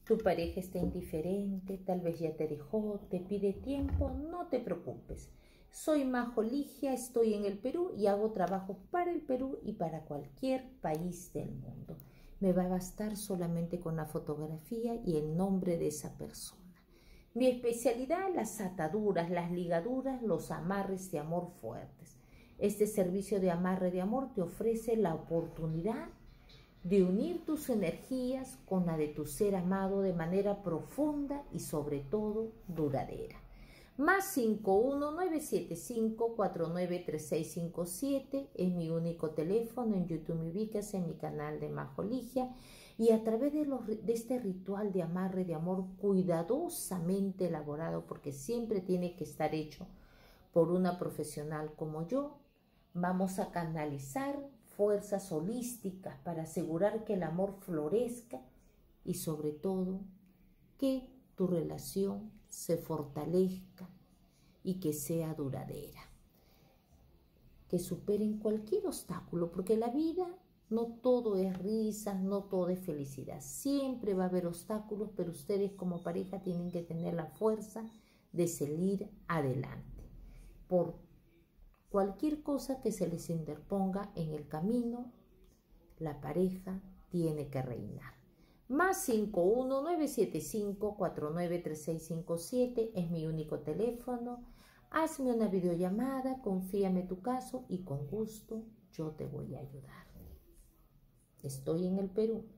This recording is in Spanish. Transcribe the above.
Tu pareja está indiferente, tal vez ya te dejó, te pide tiempo, no te preocupes. Soy Majo Ligia, estoy en el Perú y hago trabajo para el Perú y para cualquier país del mundo. Me va a bastar solamente con la fotografía y el nombre de esa persona. Mi especialidad, las ataduras, las ligaduras, los amarres de amor fuertes. Este servicio de amarre de amor te ofrece la oportunidad de unir tus energías con la de tu ser amado de manera profunda y sobre todo duradera. Más 51975493657 es mi único teléfono. En YouTube me ubicas en mi canal de Majo Ligia y a través de este ritual de amarre de amor cuidadosamente elaborado, porque siempre tiene que estar hecho por una profesional como yo, vamos a canalizar fuerzas holísticas para asegurar que el amor florezca y sobre todo que tu relación se fortalezca y que sea duradera, que superen cualquier obstáculo, porque la vida no todo es risas, no todo es felicidad, siempre va a haber obstáculos, pero ustedes como pareja tienen que tener la fuerza de seguir adelante por cualquier cosa que se les interponga en el camino. La pareja tiene que reinar. Más 51975493657 es mi único teléfono. Hazme una videollamada, confíame tu caso y con gusto yo te voy a ayudar. Estoy en el Perú.